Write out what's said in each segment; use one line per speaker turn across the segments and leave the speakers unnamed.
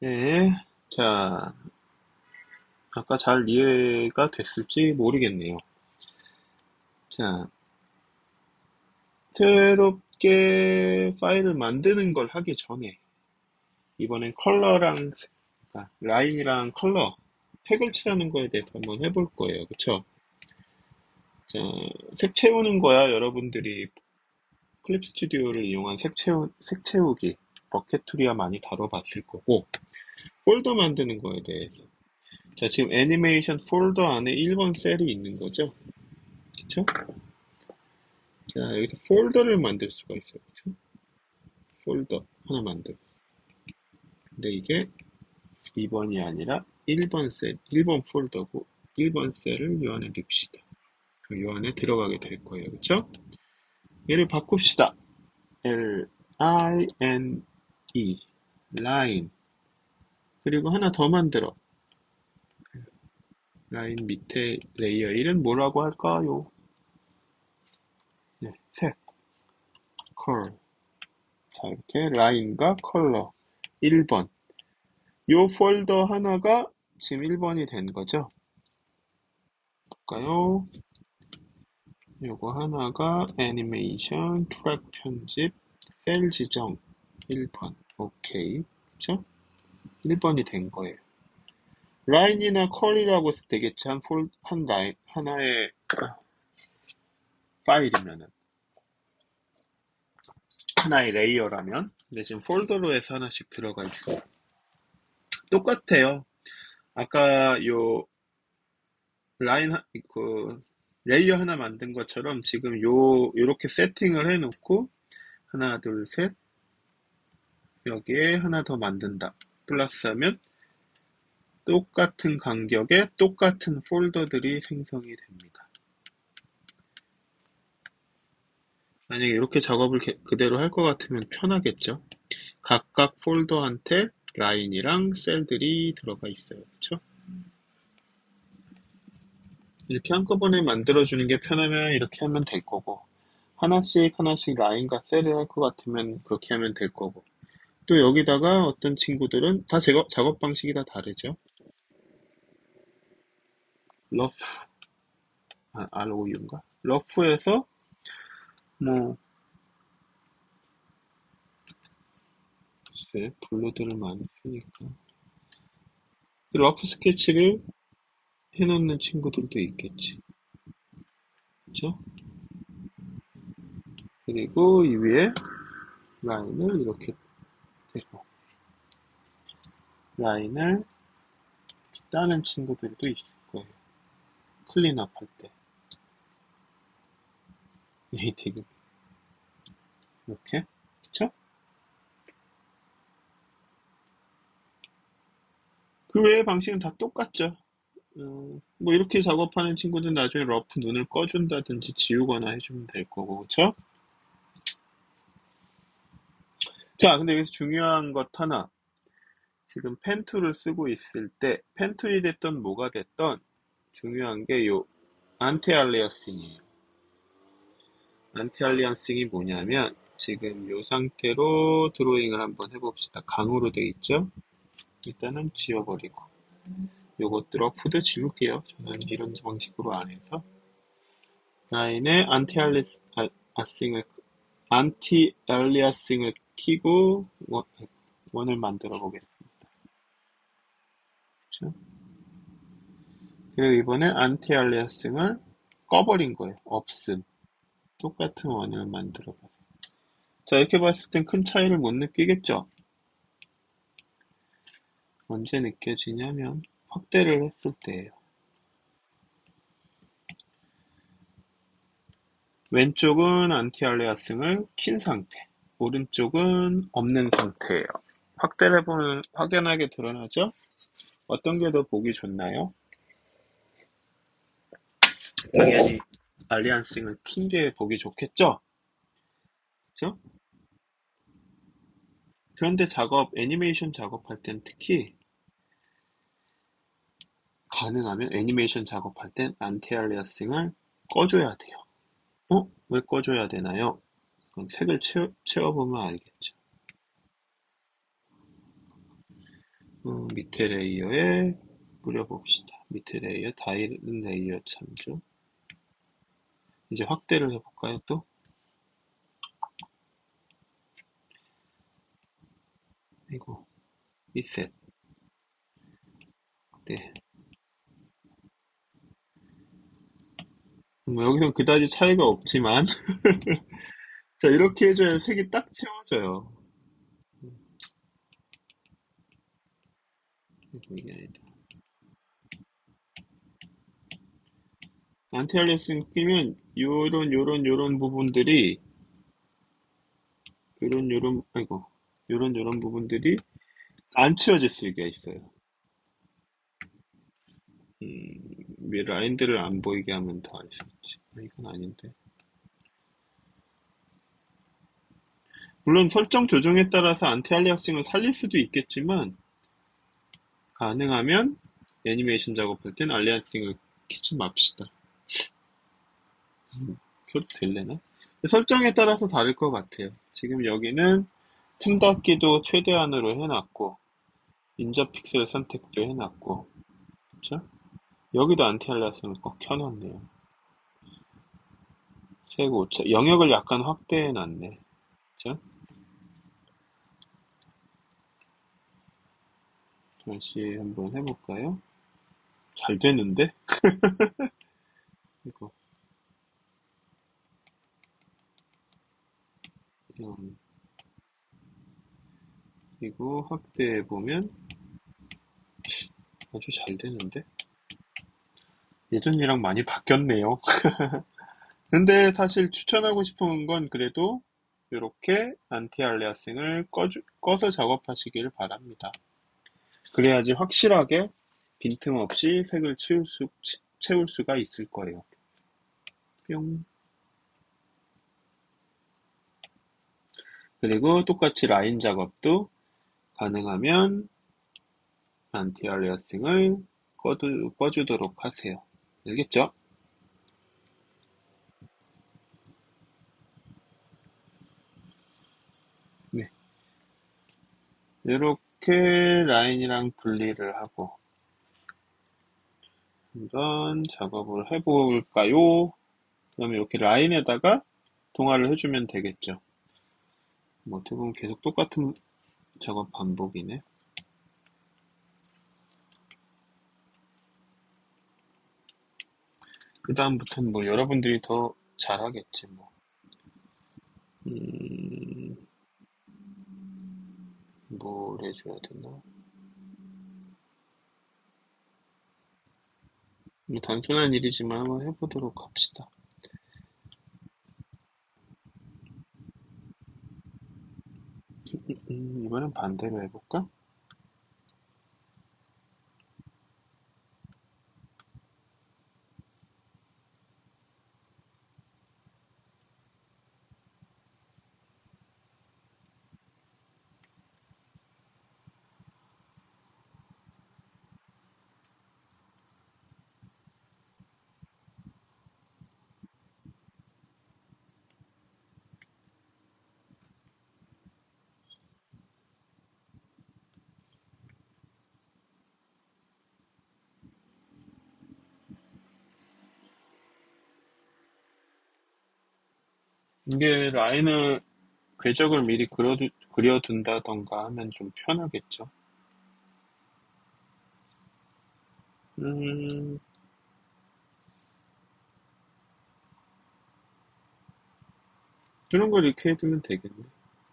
네, 자, 아까 잘 이해가 됐을지 모르겠네요. 자, 새롭게 파일을 만드는 걸 하기 전에, 이번엔 그러니까 라인이랑 컬러, 색을 칠하는 거에 대해서 한번 해볼 거예요. 그쵸? 자, 색 채우는 거야, 여러분들이 클립 스튜디오를 이용한 색 채우기, 버켓툴이야 많이 다뤄봤을 거고, 폴더 만드는 거에 대해서. 자, 지금 애니메이션 폴더 안에 1번 셀이 있는 거죠? 그쵸? 자, 여기서 폴더를 만들 수가 있어요. 그쵸? 폴더 하나 만들어. 근데 이게 2번이 아니라 1번 셀, 1번 폴더고 1번 셀을 요 안에 넣읍시다. 요 안에 들어가게 될 거예요. 그쵸? 얘를 바꿉시다. L-I-N-E 라인. 그리고 하나 더 만들어. 라인 밑에 레이어 1은 뭐라고 할까요? 네, 색, 컬. 자, 이렇게 라인과 컬러 1번. 요 폴더 하나가 지금 1번이 된 거죠. 볼까요? 요거 하나가 애니메이션, 트랙 편집, 셀 지정 1번. 오케이. 그쵸? 1번이 된 거예요. 라인이나 컬이라고 되겠지. 한 라인, 하나의 파일이면은. 하나의 레이어라면. 근데 지금 폴더로 해서 하나씩 들어가 있어요. 똑같아요. 아까 요 라인, 그, 레이어 하나 만든 것처럼 지금 요렇게 세팅을 해놓고, 하나, 둘, 셋, 여기에 하나 더 만든다. 플러스 하면 똑같은 간격에 똑같은 폴더들이 생성이 됩니다. 만약에 이렇게 작업을 그대로 할 것 같으면 편하겠죠? 각각 폴더한테 라인이랑 셀들이 들어가 있어요. 그렇죠? 이렇게 한꺼번에 만들어주는 게 편하면 이렇게 하면 될 거고, 하나씩 하나씩 라인과 셀을 할 것 같으면 그렇게 하면 될 거고, 또 여기다가 어떤 친구들은 다 작업 방식이 다 다르죠. 러프, ROU인가? 러프에서 뭐 글쎄 블루들을 많이 쓰니까 러프 스케치를 해놓는 친구들도 있겠지. 그쵸? 그리고 이 위에 라인을 이렇게 해서 라인을 따는 친구들도 있을 거예요. 클린업 할 때. 네이티브. 이렇게. 그쵸? 그 외의 방식은 다 똑같죠. 뭐 이렇게 작업하는 친구들은 나중에 러프 눈을 꺼준다든지 지우거나 해주면 될 거고, 그쵸? 자, 근데 여기서 중요한 것 하나. 지금 펜 툴을 쓰고 있을 때, 펜 툴이 됐던 뭐가 됐던 중요한 게 요 안티 알리아싱이에요. 안티 알리아싱이 뭐냐면 지금 요 상태로 드로잉을 한번 해봅시다. 강으로 돼 있죠? 일단은 지워버리고 요것들 러프도 지울게요. 저는 이런 방식으로 안 해서 라인에 안티 알리아싱을 키고 원을 만들어 보겠습니다. 그렇죠? 그리고 이번에 안티 알리아싱을 꺼버린 거예요. 없음. 똑같은 원을 만들어 봤어요. 자, 이렇게 봤을 땐 큰 차이를 못 느끼겠죠? 언제 느껴지냐면 확대를 했을 때예요. 왼쪽은 안티알리아싱을 킨 상태, 오른쪽은 없는 상태예요. 확대를 해보면 확연하게 드러나죠? 어떤 게 더 보기 좋나요? 당연히 알리안싱을 킨 게 보기 좋겠죠? 그죠? 그런데 애니메이션 작업할 땐 특히 가능하면 애니메이션 작업할 땐 안티알리아싱을 꺼줘야 돼요. 왜 꺼줘야 되나요? 그건 색을 채워보면 알겠죠. 밑에 레이어에 뿌려봅시다. 밑에 레이어, 다일 레이어 참조. 이제 확대를 해볼까요, 또? 이거, 리셋. 네. 여기서 그다지 차이가 없지만, 자, 이렇게 해줘야 색이 딱 채워져요. 이게 아니다. 안티알리아싱 끼면, 요런 부분들이, 아이고, 요런 부분들이 안 채워질 수가 있어요. 라인들을 안 보이게 하면 더 알 수 있지. 이건 아닌데. 물론 설정 조정에 따라서 안티알리아싱을 살릴 수도 있겠지만, 가능하면 애니메이션 작업할 땐 알리아싱을 키지 맙시다. 켜도 될래나? 설정에 따라서 다를 것 같아요. 지금 여기는 틈 닫기도 최대한으로 해놨고, 인접 픽셀 선택도 해놨고, 그쵸? 여기도 안티알리아싱을 꼭 켜놨네요. 색 오차, 영역을 약간 확대해놨네. 그쵸? 다시 한번 해볼까요? 잘 되는데? 이거, 이런, 그리고 확대해보면 아주 잘 되는데? 예전이랑 많이 바뀌었네요. 근데 사실 추천하고 싶은 건 그래도 이렇게 안티알리아싱을 꺼서 작업하시길 바랍니다. 그래야지 확실하게 빈틈없이 색을 채울 수가 있을 거예요. 뿅. 그리고 똑같이 라인 작업도 가능하면 안티알리아싱을 꺼주도록 하세요. 알겠죠? 네. 이렇게 라인이랑 분리를 하고 한번 작업을 해볼까요? 그다음에 이렇게 라인에다가 동화를 해주면 되겠죠. 뭐 어떻게 보면 계속 똑같은 작업 반복이네. 그 다음부터는 뭐 여러분들이 더 잘하겠지 뭐. 음, 뭘 해줘야 되나? 뭐 단순한 일이지만 한번 해보도록 합시다. 이번엔 반대로 해볼까? 이게 라인을 궤적을 미리 그려둔다던가 하면 좀 편하겠죠. 음, 그런 걸 이렇게 해두면 되겠네.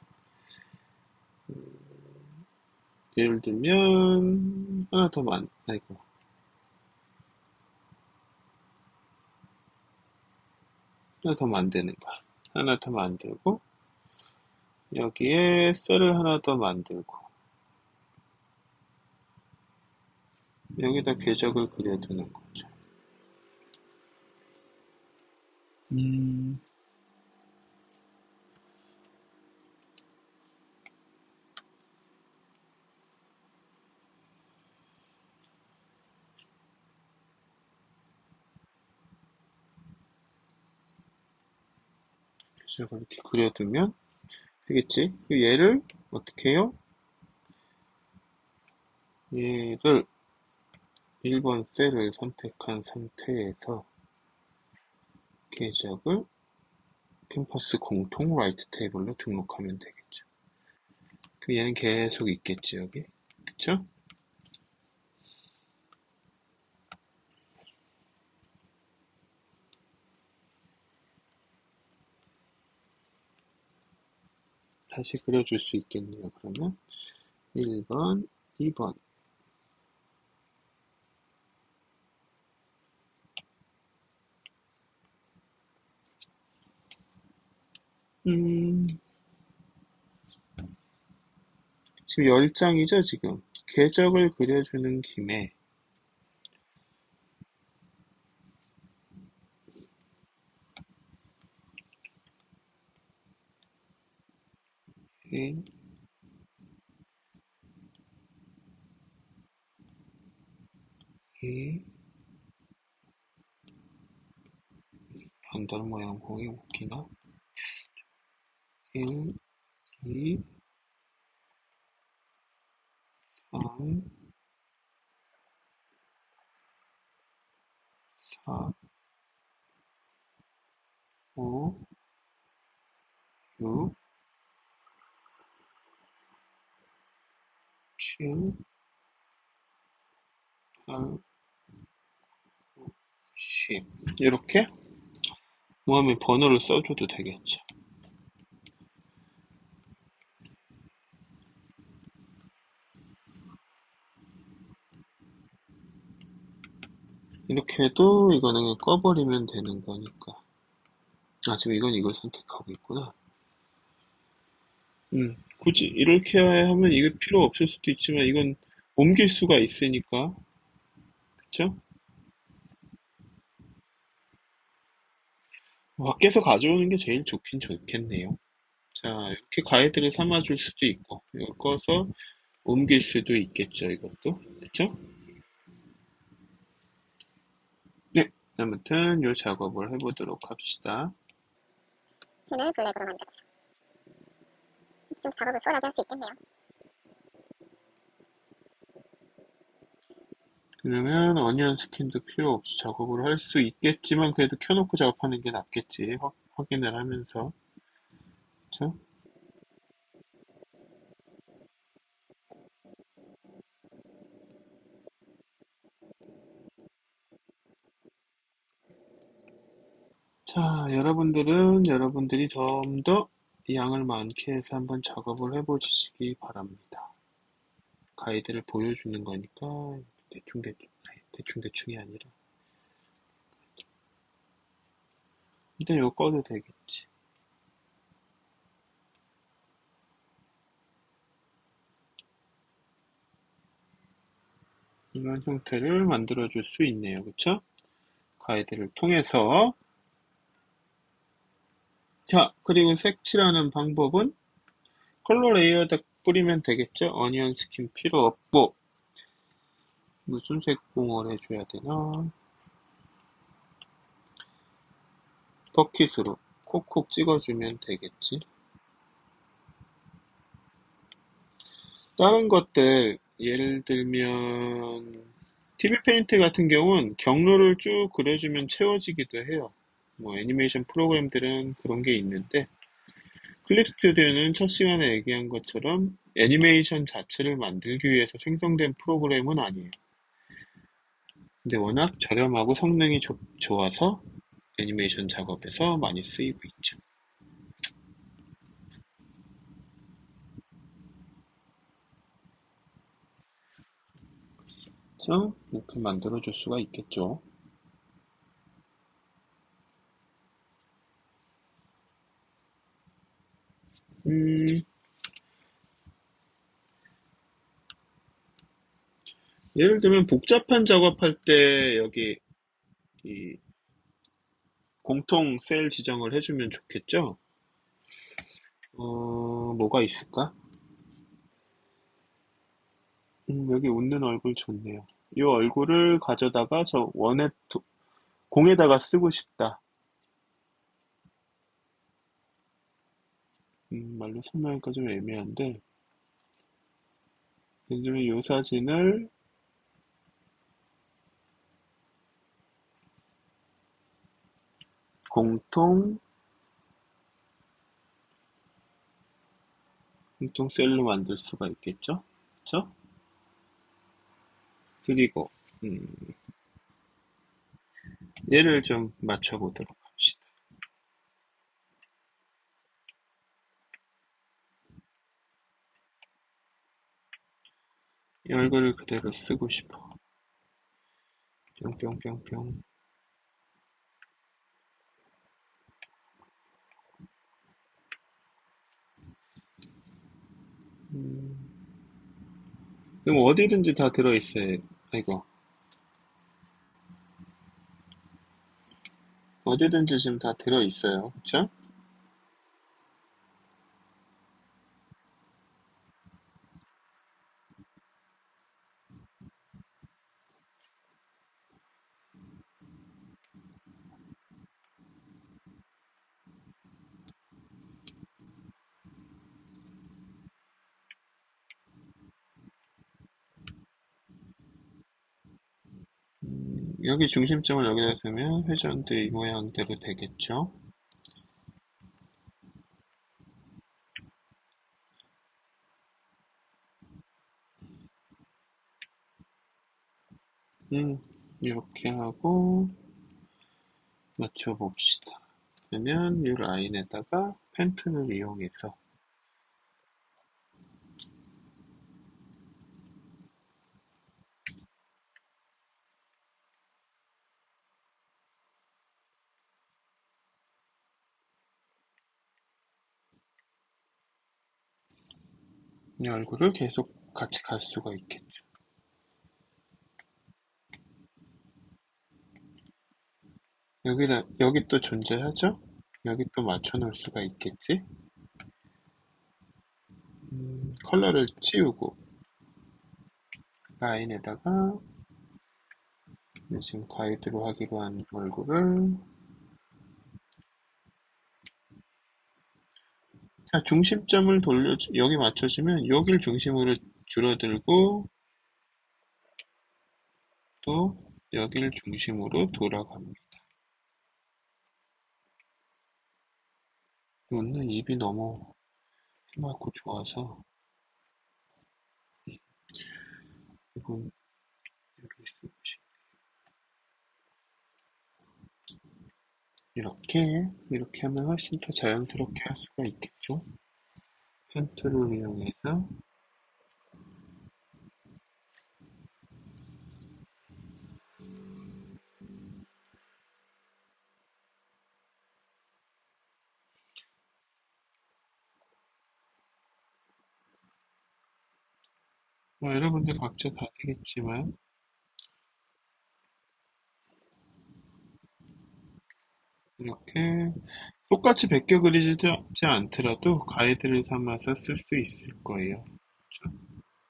예를 들면 하나 더 아이고, 하나 더 만드는 거야. 하나 더 만들고 여기에 셀을 하나 더 만들고 여기다 궤적을 그려두는 거죠. 음, 궤적을 이렇게 그려두면 되겠지? 얘를 어떻게 해요? 얘를 1번 셀을 선택한 상태에서 궤적을 캠퍼스 공통 라이트 테이블로 등록하면 되겠죠. 그럼 얘는 계속 있겠지, 여기. 그쵸? 다시 그려줄 수 있겠네요, 그러면. 1번, 2번. 지금 10장이죠, 지금. 궤적을 그려주는 김에, 1, 2, 반달 모양 공이 웃기나? 1, 2, 3, 4, 5, 6, 7, 8, 10. 이렇게 모음의 번호를 써줘도 되겠죠. 이렇게 해도 이거는 꺼버리면 되는 거니까. 아, 지금 이건 이걸 선택하고 있구나. 굳이 이렇게 하면 이게 필요 없을 수도 있지만 이건 옮길 수가 있으니까. 그쵸? 밖에서 가져오는 게 제일 좋긴 좋겠네요. 자, 이렇게 가이드를 삼아줄 수도 있고, 이걸 꺼서 옮길 수도 있겠죠, 이것도. 그쵸? 네. 아무튼 이 작업을 해보도록 합시다.
펜을 블랙으로 만들어서 좀 작업을 수월하게 할 수 있겠네요.
그러면 어니언 스킨도 필요 없이 작업을 할 수 있겠지만 그래도 켜놓고 작업하는 게 낫겠지. 확인을 하면서. 그쵸? 자, 여러분들은 여러분들이 좀 더 양을 많게 해서 한번 작업을 해보시기 바랍니다. 가이드를 보여주는 거니까 대충대충이 아니라. 일단 이거 꺼도 되겠지. 이런 형태를 만들어줄 수 있네요. 그쵸? 가이드를 통해서. 자, 그리고 색칠하는 방법은 컬러 레이어에다 뿌리면 되겠죠? 어니언 스킨 필요 없고. 무슨 색공을 해줘야 되나? 버킷으로 콕콕 찍어주면 되겠지. 다른 것들, 예를 들면, TV 페인트 같은 경우는 경로를 쭉 그려주면 채워지기도 해요. 뭐 애니메이션 프로그램들은 그런 게 있는데, 클립 스튜디오는 첫 시간에 얘기한 것처럼 애니메이션 자체를 만들기 위해서 생성된 프로그램은 아니에요. 근데 워낙 저렴하고 성능이 좋아서 애니메이션 작업에서 많이 쓰이고 있죠. 그래서 이렇게 만들어줄 수가 있겠죠. 음, 예를 들면 복잡한 작업할 때 여기 이 공통 셀 지정을 해주면 좋겠죠? 뭐가 있을까? 여기 웃는 얼굴 좋네요. 이 얼굴을 가져다가 저 공에다가 쓰고 싶다. 말로 설명하기가 좀 애매한데, 요즘에 이 사진을 공통 셀로 만들 수가 있겠죠? 그쵸? 그리고 얘를 좀 맞춰보도록 합시다. 이 얼굴을 그대로 쓰고 싶어. 뿅뿅뿅뿅. 그럼 어디든지 다 들어있어요. 아이고. 어디든지 지금 다 들어있어요. 그쵸? 여기 중심점을 여기다 두면 회전도 이 모양대로 되겠죠? 이렇게 하고 맞춰봅시다. 그러면 이 라인에다가 펜튼을 이용해서 이 얼굴을 계속 같이 갈 수가 있겠죠. 여기 또 존재하죠? 여기 또 맞춰 놓을 수가 있겠지? 컬러를 치우고 라인에다가 지금 가이드로 하기로 한 얼굴을 자, 중심점을 여기 맞춰주면 여길 중심으로 줄어들고 또 여길 중심으로 돌아갑니다. 오늘 입이 너무 힘하고 좋아서 이건 여기 쓰고 싶 이렇게 하면 훨씬 더 자연스럽게 할 수가 있겠죠? 펜툴을 이용해서 뭐 여러분들 각자 다르겠지만 이렇게 똑같이 베껴 그리지 않더라도 가이드를 삼아서 쓸 수 있을 거예요. 그렇죠?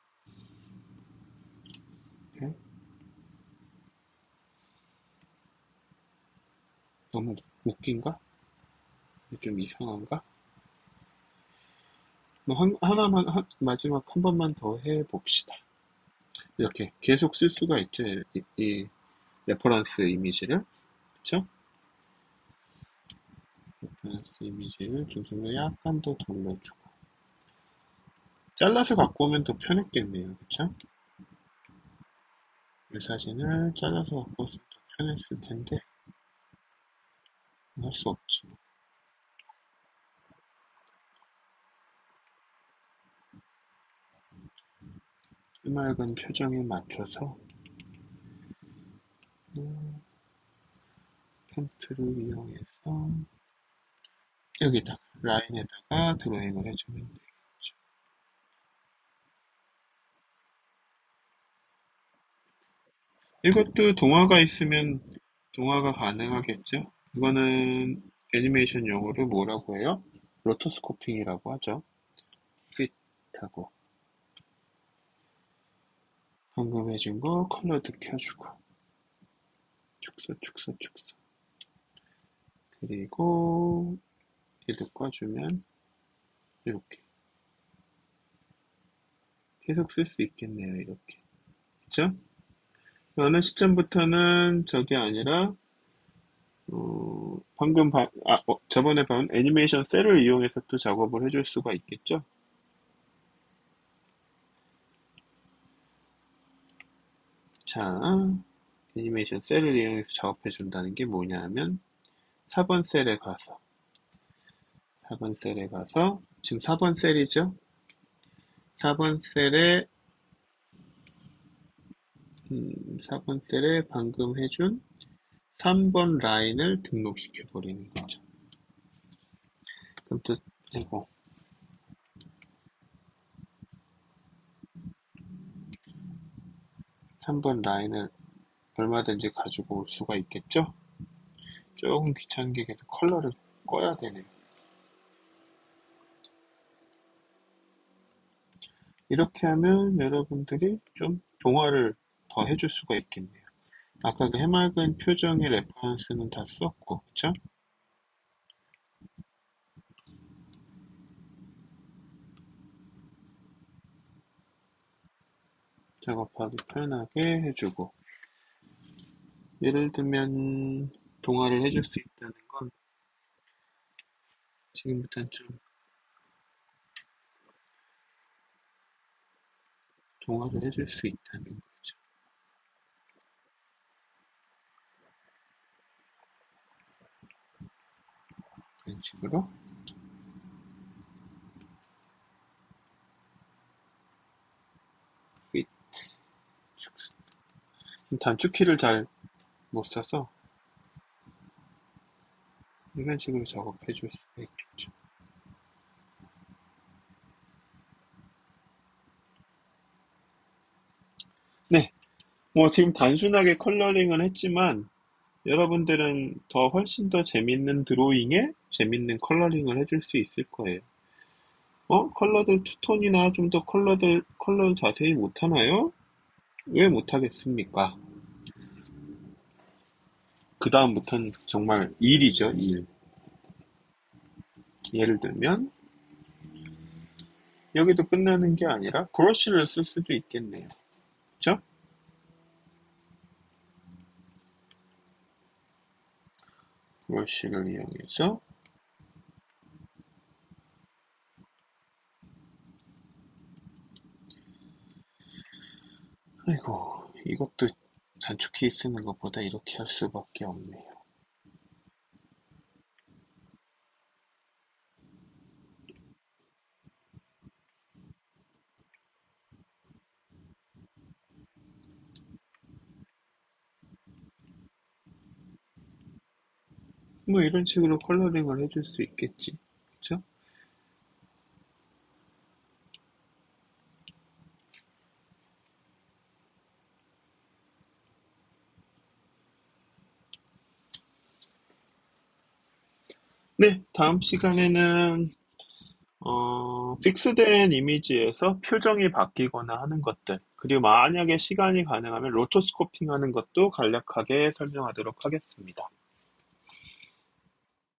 네? 너무 웃긴가? 좀 이상한가? 뭐 마지막 한 번만 더 해봅시다. 이렇게 계속 쓸 수가 있죠. 이 레퍼런스 이미지를. 그쵸? 레퍼런스 이미지를 중심으로 약간 더 돌려주고. 잘라서 갖고 오면 더 편했겠네요. 그쵸? 이 사진을 잘라서 갖고 왔으면 더 편했을 텐데, 할 수 없지. 해맑은 표정에 맞춰서, 펜트를 이용해서, 여기다, 라인에다가 드로잉을 해주면 되겠죠. 이것도 동화가 있으면 동화가 가능하겠죠? 이거는 애니메이션 용어로 뭐라고 해요? 로토스코핑이라고 하죠. 핏하고 방금 해준 거 컬러도 켜주고 축소 그리고 얘도 꺼주면 이렇게 계속 쓸 수 있겠네요. 이렇게. 그쵸? 어느 시점부터는 저게 아니라 저번에 본 애니메이션 셀을 이용해서 또 작업을 해줄 수가 있겠죠? 자, 애니메이션 셀을 이용해서 작업해 준다는 게 뭐냐 하면 4번 셀에 가서 지금 4번 셀이죠? 4번 셀에 4번 셀에 방금 해준 3번 라인을 등록시켜 버리는 거죠. 그럼 또 이거 3번 라인을 얼마든지 가지고 올 수가 있겠죠? 조금 귀찮은 게 계속 컬러를 꺼야 되네요. 이렇게 하면 여러분들이 좀 동화를 더 해줄 수가 있겠네요. 아까 그 해맑은 표정의 레퍼런스는 다 썼고, 그쵸? 작업하기 편하게 해주고, 예를 들면 동화를 해줄 수 있다는 건 지금부터는 좀 동화를 해줄 수 있다는 거죠. 그런 식으로 fit 단축키를 잘 못 써서 이런 식으로 작업해 줄 수가 있겠죠. 네, 뭐 지금 단순하게 컬러링을 했지만 여러분들은 더 훨씬 더 재밌는 드로잉에 재밌는 컬러링을 해줄 수 있을 거예요. 컬러들 투톤이나 좀 더 컬러를 자세히 못하나요? 왜 못하겠습니까? 그 다음부터는 정말 일이죠, 일. 예를 들면, 여기도 끝나는 게 아니라 브러쉬를 쓸 수도 있겠네요. 그쵸? 브러쉬를 이용해서, 아이고, 이것도 단축키 쓰는 것보다 이렇게 할 수밖에 없네요. 뭐 이런 식으로 컬러링을 해줄 수 있겠지. 그쵸? 네, 다음 시간에는 픽스된 이미지에서 표정이 바뀌거나 하는 것들, 그리고 만약에 시간이 가능하면 로토스코핑 하는 것도 간략하게 설명하도록 하겠습니다.